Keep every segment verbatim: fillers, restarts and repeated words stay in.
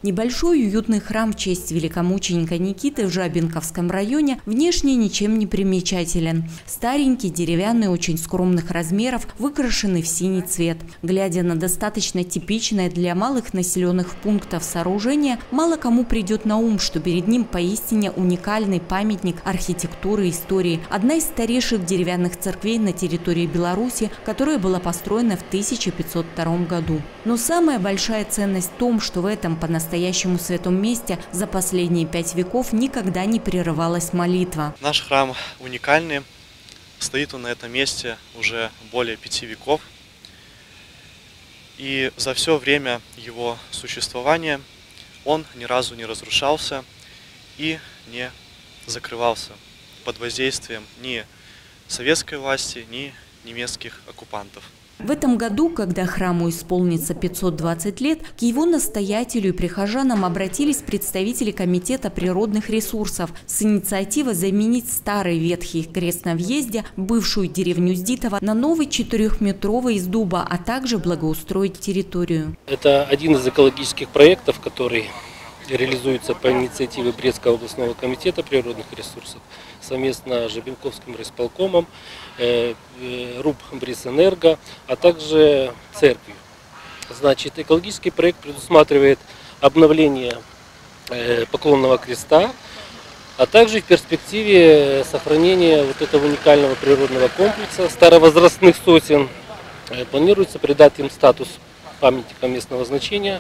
Небольшой уютный храм в честь великомученика Никиты в Жабинковском районе внешне ничем не примечателен. Старенький, деревянный, очень скромных размеров, выкрашенный в синий цвет. Глядя на достаточно типичное для малых населенных пунктов сооружение, мало кому придет на ум, что перед ним поистине уникальный памятник архитектуры и истории. Одна из старейших деревянных церквей на территории Беларуси, которая была построена в тысяча пятьсот втором году. Но самая большая ценность в том, что в этом по-настоящему святом месте за последние пять веков никогда не прерывалась молитва. Наш храм уникальный. Стоит он на этом месте уже более пяти веков. И за все время его существования он ни разу не разрушался и не закрывался под воздействием ни советской власти, ни немецких оккупантов. В этом году, когда храму исполнится пятьсот двадцать лет, к его настоятелю и прихожанам обратились представители Комитета природных ресурсов с инициативой заменить старый ветхий крест на въезде, бывшую деревню Здитово, на новый четырехметровый из дуба, а также благоустроить территорию. Это один из экологических проектов, который реализуется по инициативе Брестского областного комитета природных ресурсов совместно с Жабинковским райисполкомом, э, э, РУП Брестэнерго, а также церковью. Значит, экологический проект предусматривает обновление э, поклонного креста, а также в перспективе сохранения вот этого уникального природного комплекса старовозрастных сосен. Э, планируется придать им статус памятника местного значения,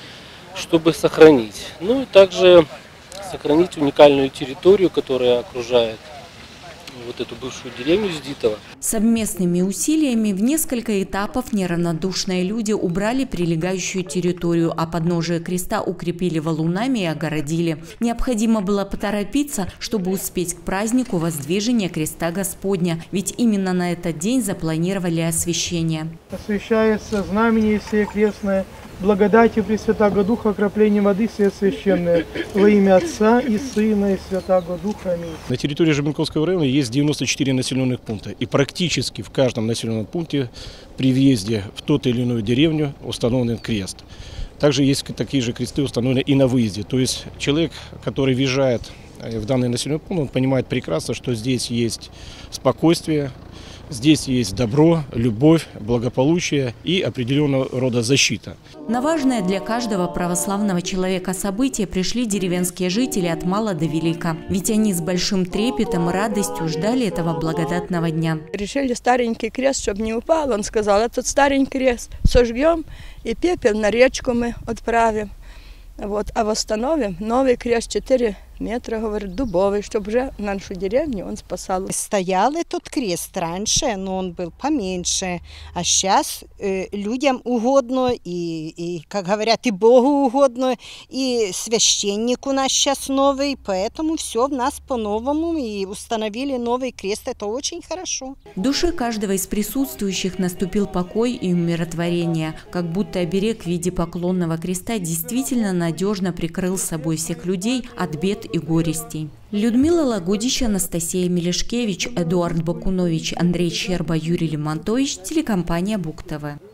чтобы сохранить. Ну и также сохранить уникальную территорию, которая окружает вот эту бывшую деревню Здитово. Совместными усилиями в несколько этапов неравнодушные люди убрали прилегающую территорию, а подножие креста укрепили валунами и огородили. Необходимо было поторопиться, чтобы успеть к празднику воздвижения креста Господня, ведь именно на этот день запланировали освящение. Освящается знамение сие крестное, благодатью Пресвятаго Духа, окроплением воды сие священное, во имя Отца и Сына и Святаго Духа. Аминь. На территории Жабинковского района есть девяносто четыре населенных пункта, и практически в каждом населенном пункте при въезде в ту или иную деревню установлен крест. Также есть такие же кресты установлены и на выезде. То есть человек, который въезжает в данный населенный пункт, он понимает прекрасно, что здесь есть спокойствие, здесь есть добро, любовь, благополучие и определенного рода защита. На важное для каждого православного человека событие пришли деревенские жители от мала до велика. Ведь они с большим трепетом и радостью ждали этого благодатного дня. Решили старенький крест, чтобы не упал. Он сказал, этот старенький крест сожгем и пепел на речку мы отправим. Вот, а восстановим новый крест четыре метра, говорит, дубовый, чтобы уже нашу деревню он спасал. Стоял этот крест раньше, но он был поменьше, а сейчас э, людям угодно, и, и, как говорят, и Богу угодно, и священник у нас сейчас новый, поэтому все в нас по-новому, и установили новый крест, это очень хорошо. В душе каждого из присутствующих наступил покой и умиротворение, как будто оберег в виде поклонного креста действительно надежно прикрыл собой всех людей от бед и горестей. Людмила Лагудич, Анастасия Мелешкевич, Эдуард Бакунович, Андрей Щерба, Юрий Лимонтович, телекомпания Буг ТВ.